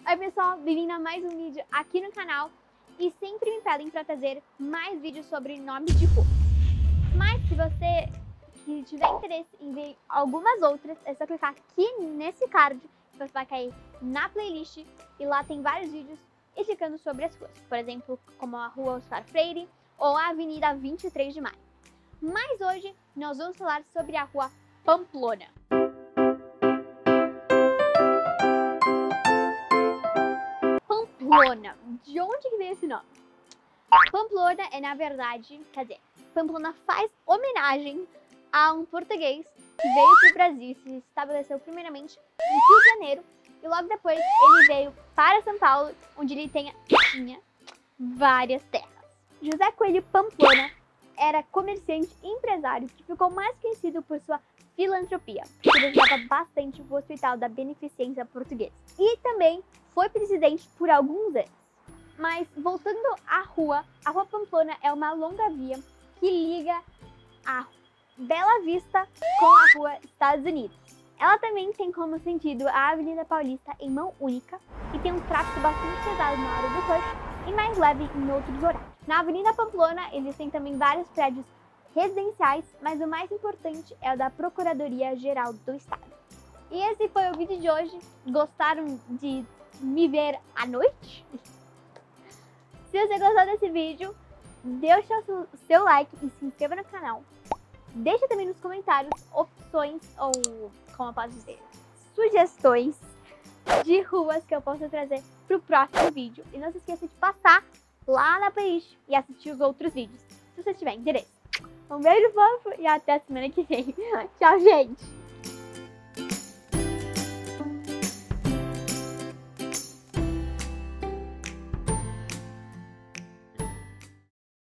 Oi pessoal, bem-vindo a mais um vídeo aqui no canal e sempre me pedem para trazer mais vídeos sobre nomes de rua. Mas se você tiver interesse em ver algumas outras, é só clicar aqui nesse card que você vai cair na playlist e lá tem vários vídeos explicando sobre as ruas. Por exemplo, como a Rua Oscar Freire ou a Avenida 23 de Maio. Mas hoje nós vamos falar sobre a Rua Pamplona. Pamplona. De onde que vem esse nome? Pamplona é, na verdade, Pamplona faz homenagem a um português que veio para o Brasil e se estabeleceu primeiramente no Rio de Janeiro e logo depois ele veio para São Paulo, onde ele tinha várias terras. José Coelho Pamplona era comerciante e empresário que ficou mais conhecido por sua filantropia, porque ele ajudava bastante o Hospital da Beneficência Portuguesa. E também foi presidente por alguns anos. Mas voltando à rua, a Rua Pamplona é uma longa via que liga a Bela Vista com a Rua Estados Unidos. Ela também tem como sentido a Avenida Paulista em mão única e tem um tráfego bastante pesado na hora do rush e mais leve em outros horários. Na Avenida Pamplona existem também vários prédios residenciais, mas o mais importante é o da Procuradoria-Geral do Estado. E esse foi o vídeo de hoje. Gostaram de me ver à noite? Se você gostou desse vídeo, deixa o seu like e se inscreva no canal. Deixa também nos comentários opções ou, como eu posso dizer, sugestões de ruas que eu posso trazer para o próximo vídeo. E não se esqueça de passar lá na playlist e assistir os outros vídeos, se você tiver interesse. Um beijo fofo e até a semana que vem. Tchau, gente!